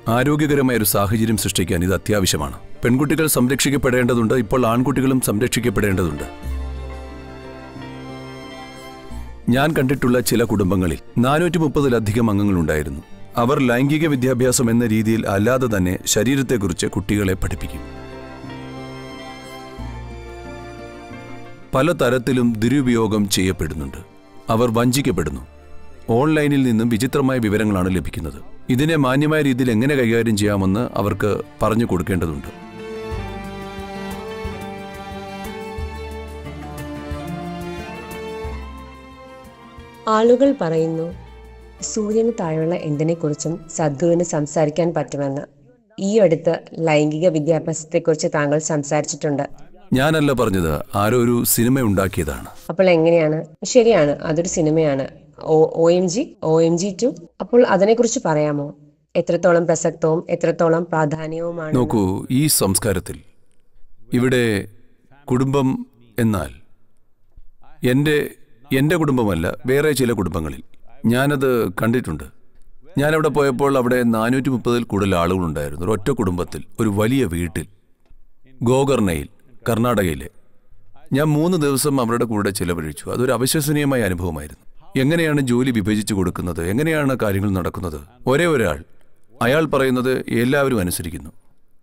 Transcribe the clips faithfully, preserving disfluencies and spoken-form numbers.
ആരോഗ്യകരമായ ഒരു സാഹചര്യം സൃഷ്ടിക്കാൻ ഇത് അത്യാവശ്യമാണ്. പെൺകുട്ടികൾ സംരക്ഷിക്കപ്പെടേണ്ടതുണ്ട്. ഇപ്പോൾ ആൺകുട്ടികളും സംരക്ഷിക്കപ്പെടേണ്ടതുണ്ട്. ഞാൻ കണ്ടിട്ടുള്ള ചില കുടുംബങ്ങളിൽ നാനൂറ്റി മുപ്പതിലധികം അംഗങ്ങളുണ്ടായിരുന്നു. അവർ ലൈംഗിക വിദ്യാഭ്യാസം എന്ന രീതിയിൽ അല്ലാതെ തന്നെ ശരീരത്തെക്കുറിച്ച് കുട്ടികളെ പഠിപ്പിക്കും. പല തരത്തിലും ദുരുപയോഗം ചെയ്യപ്പെടുന്നുണ്ട്. അവർ വഞ്ചിക്കപ്പെടുന്നു. ഓൺലൈനിൽ നിന്നും വിചിത്രമായ വിവരങ്ങളാണ് ലഭിക്കുന്നത്. ഇതിനെ മാന്യമായ രീതിയിൽ എങ്ങനെ കൈകാര്യം ചെയ്യാമെന്ന് അവർക്ക് പറഞ്ഞു കൊടുക്കേണ്ടതുണ്ട്. ആളുകൾ പറയുന്നു സൂര്യന് താഴെയുള്ള എന്തിനെക്കുറിച്ചും സദ്ഗുരുവിന് സംസാരിക്കാൻ പറ്റുമെന്ന്. ഈ അടുത്ത് ലൈംഗിക വിദ്യാഭ്യാസത്തെക്കുറിച്ച് താങ്കൾ സംസാരിച്ചിട്ടുണ്ട്. ഞാനല്ല പറഞ്ഞത്, ആരോ ഒരു സിനിമ ഉണ്ടാക്കിയതാണ്. അപ്പോൾ എങ്ങനെയാണ്? ശരിയാണ്, അതൊരു സിനിമയാണ്. O M G O M G two. അപ്പോൾ അതിനെക്കുറിച്ച് പറയാമോ? എത്രത്തോളം പ്രസക്തവും എത്രത്തോളം പ്രാധാന്യവുമാണ്? നോക്കൂ, ഈ സംസ്കാരത്തിൽ ഇവിടെ കുടുംബം എന്നാൽ എൻ്റെ എൻ്റെ കുടുംബമല്ല, വേറെ ചില കുടുംബങ്ങളിൽ ഞാനത് കണ്ടിട്ടുണ്ട്. ഞാനവിടെ പോയപ്പോൾ അവിടെ നാനൂറ്റി മുപ്പതിൽ കൂടുതൽ ആളുകളുണ്ടായിരുന്നു. ഒരൊറ്റ കുടുംബത്തിൽ, ഒരു വലിയ വീട്ടിൽ, ഗോകർണയിൽ, കർണാടകയിലെ. ഞാൻ മൂന്ന് ദിവസം അവരുടെ കൂടെ ചിലവഴിച്ചു. അതൊരു അവിശ്വസനീയമായ അനുഭവമായിരുന്നു. എങ്ങനെയാണ് ജോലി വിഭജിച്ചു കൊടുക്കുന്നത്, എങ്ങനെയാണ് കാര്യങ്ങൾ നടക്കുന്നത്. ഒരേ ഒരാൾ, അയാൾ പറയുന്നത് എല്ലാവരും അനുസരിക്കുന്നു.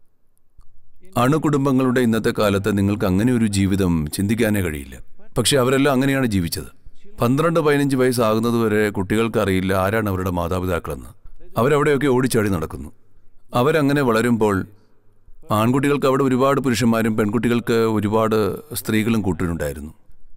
അണുകുടുംബങ്ങളുടെ ഇന്നത്തെ കാലത്ത് നിങ്ങൾക്ക് അങ്ങനെ ഒരു ജീവിതം ചിന്തിക്കാനേ കഴിയില്ല. പക്ഷെ അവരെല്ലാം അങ്ങനെയാണ് ജീവിച്ചത്. പന്ത്രണ്ട് പതിനഞ്ച് വയസ്സാകുന്നതുവരെ കുട്ടികൾക്ക് അറിയില്ല ആരാണ് അവരുടെ മാതാപിതാക്കളെന്ന്. അവരവിടെയൊക്കെ ഓടിച്ചാടി നടക്കുന്നു. അവരങ്ങനെ വളരുമ്പോൾ ആൺകുട്ടികൾക്ക് അവിടെ ഒരുപാട് പുരുഷന്മാരും പെൺകുട്ടികൾക്ക് ഒരുപാട് സ്ത്രീകളും കൂട്ടിനുണ്ടായിരുന്നു.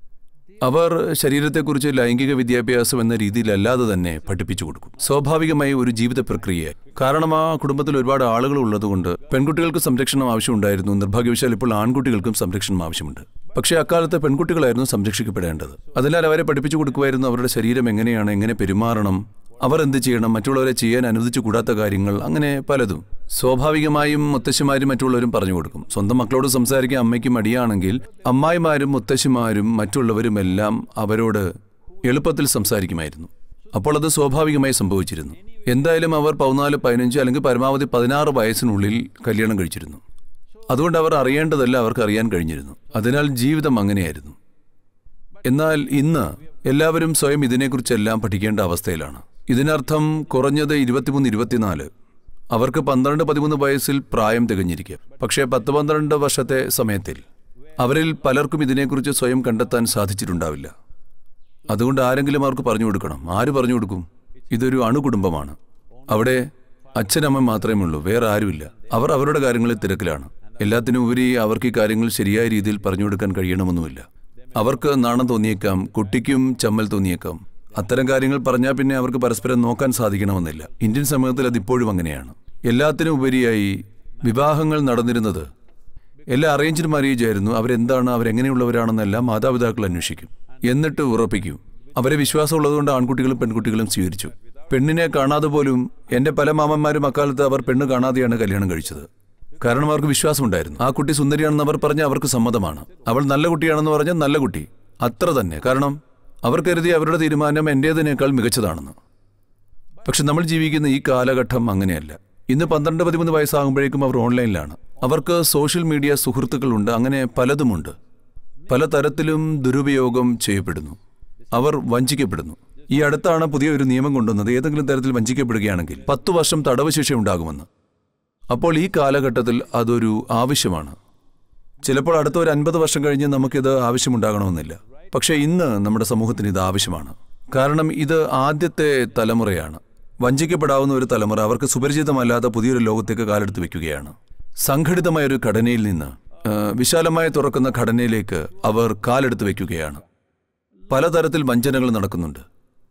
അവർ ശരീരത്തെക്കുറിച്ച് ലൈംഗിക വിദ്യാഭ്യാസം എന്ന രീതിയിലല്ലാതെ തന്നെ പഠിപ്പിച്ചു കൊടുക്കും. സ്വാഭാവികമായി ഒരു ജീവിത പ്രക്രിയ. കാരണം ആ കുടുംബത്തിൽ ഒരുപാട് ആളുകൾ ഉള്ളതുകൊണ്ട് പെൺകുട്ടികൾക്ക് സംരക്ഷണം ആവശ്യമുണ്ടായിരുന്നു. നിർഭാഗ്യവശാൽ ഇപ്പോൾ ആൺകുട്ടികൾക്കും സംരക്ഷണം ആവശ്യമുണ്ട്. പക്ഷേ അക്കാലത്ത് പെൺകുട്ടികളായിരുന്നു സംരക്ഷിക്കപ്പെടേണ്ടത്. അതിനാൽ അവരെ പഠിപ്പിച്ചു കൊടുക്കുമായിരുന്നു. അവരുടെ ശരീരം എങ്ങനെയാണ്, എങ്ങനെ പെരുമാറണം, അവർ എന്ത് ചെയ്യണം, മറ്റുള്ളവരെ ചെയ്യാൻ അനുവദിച്ചു കൂടാത്ത കാര്യങ്ങൾ, അങ്ങനെ പലതും. സ്വാഭാവികമായും മുത്തശ്ശിമാരും മറ്റുള്ളവരും പറഞ്ഞു കൊടുക്കും. സ്വന്തം മക്കളോട് സംസാരിക്കാൻ അമ്മയ്ക്ക് മടിയാണെങ്കിൽ അമ്മായിമാരും മുത്തശ്ശിമാരും മറ്റുള്ളവരുമെല്ലാം അവരോട് എളുപ്പത്തിൽ സംസാരിക്കുമായിരുന്നു. അപ്പോൾ അത് സ്വാഭാവികമായി സംഭവിച്ചിരുന്നു. എന്തായാലും അവർ പതിനാല് പതിനഞ്ച് അല്ലെങ്കിൽ പരമാവധി പതിനാറ് വയസ്സിനുള്ളിൽ കല്യാണം കഴിച്ചിരുന്നു. അതുകൊണ്ട് അവർ അറിയേണ്ടതല്ല അവർക്ക് അറിയാൻ കഴിഞ്ഞിരുന്നു. അതിനാൽ ജീവിതം അങ്ങനെയായിരുന്നു. എന്നാൽ ഇന്ന് എല്ലാവരും സ്വയം ഇതിനെക്കുറിച്ചെല്ലാം പഠിക്കേണ്ട അവസ്ഥയിലാണ്. ഇതിനർത്ഥം കുറഞ്ഞത് ഇരുപത്തിമൂന്ന് ഇരുപത്തിനാല് അവർക്ക് പന്ത്രണ്ട് പതിമൂന്ന് വയസ്സിൽ പ്രായം തികഞ്ഞിരിക്കുക. പക്ഷേ പത്ത് പന്ത്രണ്ട് വർഷത്തെ സമയത്തിൽ അവരിൽ പലർക്കും ഇതിനെക്കുറിച്ച് സ്വയം കണ്ടെത്താൻ സാധിച്ചിട്ടുണ്ടാവില്ല. അതുകൊണ്ട് ആരെങ്കിലും അവർക്ക് പറഞ്ഞു കൊടുക്കണം. ആര് പറഞ്ഞു കൊടുക്കും? ഇതൊരു അണുകുടുംബമാണ്. അവിടെ അച്ഛനമ്മ മാത്രമേ ഉള്ളൂ, വേറെ ആരുമില്ല. അവർ അവരുടെ കാര്യങ്ങളിൽ തിരക്കിലാണ്. എല്ലാത്തിനും ഉപരി അവർക്ക് ഈ കാര്യങ്ങൾ ശരിയായ രീതിയിൽ പറഞ്ഞു കൊടുക്കാൻ കഴിയണമെന്നുമില്ല. അവർക്ക് നാണം തോന്നിയേക്കാം, കുട്ടിക്കും ചമ്മൽ തോന്നിയേക്കാം. അത്തരം കാര്യങ്ങൾ പറഞ്ഞാൽ പിന്നെ അവർക്ക് പരസ്പരം നോക്കാൻ സാധിക്കണമെന്നില്ല. ഇന്ത്യൻ സമൂഹത്തിൽ അതിപ്പോഴും അങ്ങനെയാണ്. എല്ലാത്തിനും ഉപരിയായി വിവാഹങ്ങൾ നടന്നിരുന്നത് എല്ലാ അറേഞ്ച്ഡ് മാരേജ് ആയിരുന്നു. അവരെന്താണ്, അവരെങ്ങനെയുള്ളവരാണെന്നെല്ലാം മാതാപിതാക്കൾ അന്വേഷിക്കും, എന്നിട്ട് ഉറപ്പിക്കും. അവരെ വിശ്വാസമുള്ളതുകൊണ്ട് ആൺകുട്ടികളും പെൺകുട്ടികളും സ്വീകരിച്ചു. പെണ്ണിനെ കാണാതെ പോലും എൻ്റെ പല മാമന്മാരും അക്കാലത്ത് അവർ പെണ്ണ് കാണാതെയാണ് കല്യാണം കഴിച്ചത്. കാരണം അവർക്ക് വിശ്വാസമുണ്ടായിരുന്നു. ആ കുട്ടി സുന്ദരിയാണെന്ന് അവർ പറഞ്ഞാൽ അവർക്ക് സമ്മതമാണ്. അവൾ നല്ല കുട്ടിയാണെന്ന് പറഞ്ഞാൽ നല്ല കുട്ടി, അത്ര തന്നെ. കാരണം അവർ കരുതി അവരുടെ തീരുമാനം എൻ്റേതിനേക്കാൾ മികച്ചതാണെന്ന്. പക്ഷെ നമ്മൾ ജീവിക്കുന്ന ഈ കാലഘട്ടം അങ്ങനെയല്ല. ഇന്ന് പന്ത്രണ്ട് പതിമൂന്ന് വയസ്സാകുമ്പോഴേക്കും അവർ ഓൺലൈനിലാണ്. അവർക്ക് സോഷ്യൽ മീഡിയ സുഹൃത്തുക്കളുണ്ട്, അങ്ങനെ പലതുമുണ്ട്. പലതരത്തിലും ദുരുപയോഗം ചെയ്യപ്പെടുന്നു. അവർ വഞ്ചിക്കപ്പെടുന്നു. ഈ അടുത്താണ് പുതിയ ഒരു നിയമം കൊണ്ടുവന്നത്. ഏതെങ്കിലും തരത്തിൽ വഞ്ചിക്കപ്പെടുകയാണെങ്കിൽ പത്തു വർഷം തടവ് ശിക്ഷ ഉണ്ടാകുമെന്ന്. അപ്പോൾ ഈ കാലഘട്ടത്തിൽ അതൊരു ആവശ്യമാണ്. ചിലപ്പോൾ അടുത്ത ഒരു അൻപത് വർഷം കഴിഞ്ഞ് നമുക്കിത് ആവശ്യമുണ്ടാകണമെന്നില്ല. പക്ഷേ ഇന്ന് നമ്മുടെ സമൂഹത്തിന് ഇത് ആവശ്യമാണ്. കാരണം ഇത് ആദ്യത്തെ തലമുറയാണ്. വഞ്ചിക്കപ്പെടാവുന്ന ഒരു തലമുറ അവർക്ക് സുപരിചിതമല്ലാത്ത പുതിയൊരു ലോകത്തേക്ക് കാലെടുത്ത് വെക്കുകയാണ്. സംഘടിതമായൊരു ഘടനയിൽ നിന്ന് വിശാലമായി തുറക്കുന്ന ഘടനയിലേക്ക് അവർ കാലെടുത്ത് വെക്കുകയാണ്. പലതരത്തിൽ വഞ്ചനകൾ നടക്കുന്നുണ്ട്.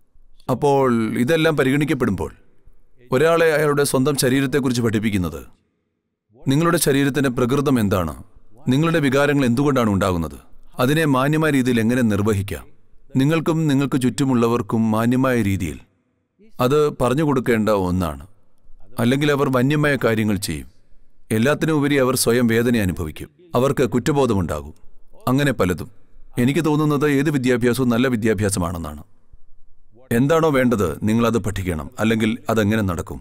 അപ്പോൾ ഇതെല്ലാം പരിഗണിക്കപ്പെടുമ്പോൾ ഒരാളെ അയാളുടെ സ്വന്തം ശരീരത്തെക്കുറിച്ച് പഠിപ്പിക്കുന്നത്, നിങ്ങളുടെ ശരീരത്തിൻ്റെ പ്രകൃതം എന്താണ്, നിങ്ങളുടെ വികാരങ്ങൾ എന്തുകൊണ്ടാണ് ഉണ്ടാകുന്നത്, അതിനെ മാന്യമായ രീതിയിൽ എങ്ങനെ നിർവഹിക്കാം, നിങ്ങൾക്കും നിങ്ങൾക്ക് ചുറ്റുമുള്ളവർക്കും മാന്യമായ രീതിയിൽ അത് പറഞ്ഞു കൊടുക്കേണ്ട ഒന്നാണ്. അല്ലെങ്കിൽ അവർ വന്യമായ കാര്യങ്ങൾ ചെയ്യും. എല്ലാത്തിനും ഉപരി അവർ സ്വയം വേദന അനുഭവിക്കും. അവർക്ക് കുറ്റബോധമുണ്ടാകും. അങ്ങനെ പലതും. എനിക്ക് തോന്നുന്നത് ഏത് വിദ്യാഭ്യാസവും നല്ല വിദ്യാഭ്യാസമാണെന്നാണ്. എന്താണോ വേണ്ടത് നിങ്ങളത് പഠിക്കണം. അല്ലെങ്കിൽ അതെങ്ങനെ നടക്കും,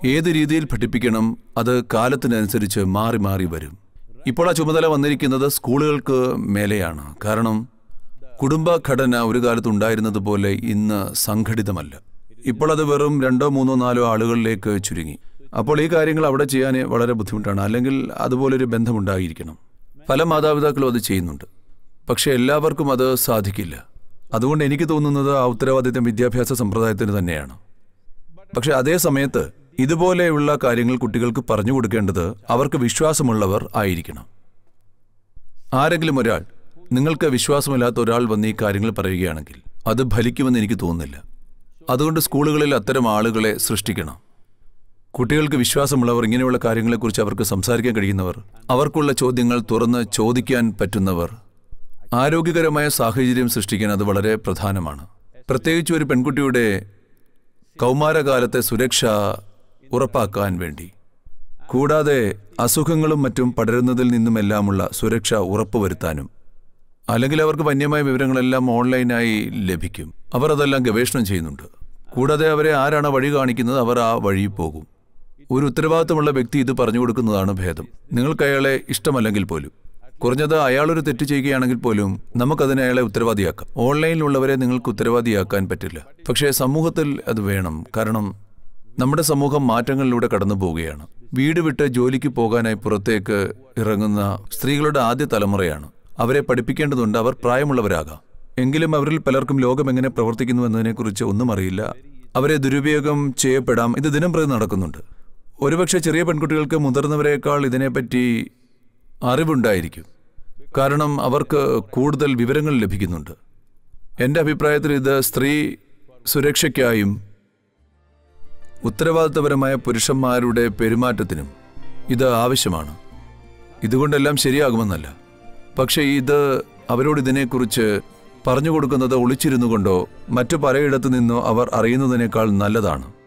ഏത് രീതിയിൽ പഠിപ്പിക്കണം അത് കാലത്തിനനുസരിച്ച് മാറി മാറി വരും. ഇപ്പോൾ ആ ചുമതല വന്നിരിക്കുന്നത് സ്കൂളുകൾക്ക് മേലെയാണ്. കാരണം കുടുംബഘടന ഒരു കാലത്ത് ഉണ്ടായിരുന്നത് പോലെ ഇന്ന് സംഘടിതമല്ല. ഇപ്പോൾ അത് വെറും രണ്ടോ മൂന്നോ നാലോ ആളുകളിലേക്ക് ചുരുങ്ങി. അപ്പോൾ ഈ കാര്യങ്ങൾ അവിടെ ചെയ്യാൻ വളരെ ബുദ്ധിമുട്ടാണ്. അല്ലെങ്കിൽ അതുപോലൊരു ബന്ധമുണ്ടായിരിക്കണം. പല മാതാപിതാക്കളും അത് ചെയ്യുന്നുണ്ട്. പക്ഷെ എല്ലാവർക്കും അത് സാധിക്കില്ല. അതുകൊണ്ട് എനിക്ക് തോന്നുന്നത് ആ ഉത്തരവാദിത്തം വിദ്യാഭ്യാസ സമ്പ്രദായത്തിന് തന്നെയാണ്. പക്ഷെ അതേ സമയത്ത് ഇതുപോലെയുള്ള കാര്യങ്ങൾ കുട്ടികൾക്ക് പറഞ്ഞു കൊടുക്കേണ്ടത് അവർക്ക് വിശ്വാസമുള്ളവർ ആയിരിക്കണം. ആരെങ്കിലും ഒരാൾ, നിങ്ങൾക്ക് വിശ്വാസമില്ലാത്ത ഒരാൾ വന്ന് ഈ കാര്യങ്ങൾ പറയുകയാണെങ്കിൽ അത് ഫലിക്കുമെന്ന് എനിക്ക് തോന്നുന്നില്ല. അതുകൊണ്ട് സ്കൂളുകളിൽ അത്തരം ആളുകളെ സൃഷ്ടിക്കണം. കുട്ടികൾക്ക് വിശ്വാസമുള്ളവർ, ഇങ്ങനെയുള്ള കാര്യങ്ങളെക്കുറിച്ച് അവർക്ക് സംസാരിക്കാൻ കഴിയുന്നവർ, അവർക്കുള്ള ചോദ്യങ്ങൾ തുറന്ന് ചോദിക്കാൻ പറ്റുന്നവർ. ആരോഗ്യകരമായ സാഹചര്യം സൃഷ്ടിക്കാൻ അത് വളരെ പ്രധാനമാണ്. പ്രത്യേകിച്ച് ഒരു പെൺകുട്ടിയുടെ കൗമാരകാലത്തെ സുരക്ഷ ഉറപ്പാക്കാൻ വേണ്ടി. കൂടാതെ അസുഖങ്ങളും മറ്റും പടരുന്നതിൽ നിന്നുമെല്ലാമുള്ള സുരക്ഷ ഉറപ്പുവരുത്താനും. അല്ലെങ്കിൽ അവർക്ക് വന്യമായ വിവരങ്ങളെല്ലാം ഓൺലൈനായി ലഭിക്കും. അവർ അതെല്ലാം ഗവേഷണം ചെയ്യുന്നുണ്ട്. കൂടാതെ അവരെ ആരാണ് വഴി കാണിക്കുന്നത് അവർ ആ വഴി പോകും. ഒരു ഉത്തരവാദിത്തമുള്ള വ്യക്തി ഇത് പറഞ്ഞു കൊടുക്കുന്നതാണ് ഭേദം. നിങ്ങൾക്ക് അയാളെ ഇഷ്ടമല്ലെങ്കിൽ പോലും, കുറഞ്ഞത് അയാളൊരു തെറ്റ് ചെയ്യുകയാണെങ്കിൽ പോലും നമുക്കതിനെ അയാളെ ഉത്തരവാദിയാക്കാം. ഓൺലൈനിലുള്ളവരെ നിങ്ങൾക്ക് ഉത്തരവാദിയാക്കാൻ പറ്റില്ല. പക്ഷേ സമൂഹത്തിൽ അത് വേണം. കാരണം നമ്മുടെ സമൂഹം മാറ്റങ്ങളിലൂടെ കടന്നു പോവുകയാണ്. വീട് വിട്ട് ജോലിക്ക് പോകാനായി പുറത്തേക്ക് ഇറങ്ങുന്ന സ്ത്രീകളുടെ ആദ്യ തലമുറയാണ്. അവരെ പഠിപ്പിക്കേണ്ടതുണ്ട്. അവർ പ്രായമുള്ളവരാകാം. എങ്കിലും അവരിൽ പലർക്കും ലോകം എങ്ങനെ പ്രവർത്തിക്കുന്നു എന്നതിനെക്കുറിച്ച് ഒന്നും അറിയില്ല. അവരെ ദുരുപയോഗം ചെയ്യപ്പെടാം. ഇത് ദിനം പ്രതി നടക്കുന്നുണ്ട്. ഒരുപക്ഷെ ചെറിയ പെൺകുട്ടികൾക്ക് മുതിർന്നവരെക്കാൾ ഇതിനെപ്പറ്റി അറിവുണ്ടായിരിക്കും. കാരണം അവർക്ക് കൂടുതൽ വിവരങ്ങൾ ലഭിക്കുന്നുണ്ട്. എൻ്റെ അഭിപ്രായത്തിൽ ഇത് സ്ത്രീ സുരക്ഷയ്ക്കായും ഉത്തരവാദിത്തപരമായ പുരുഷന്മാരുടെ പെരുമാറ്റത്തിനും ഇത് ആവശ്യമാണ്. ഇതുകൊണ്ടെല്ലാം ശരിയാകുമെന്നല്ല. പക്ഷേ ഇത് അവരോട് ഇതിനെക്കുറിച്ച് പറഞ്ഞു കൊടുക്കുന്നത് ഒളിച്ചിരുന്നു കൊണ്ടോ മറ്റു പലയിടത്തു നിന്നോ അവർ അറിയുന്നതിനേക്കാൾ നല്ലതാണ്.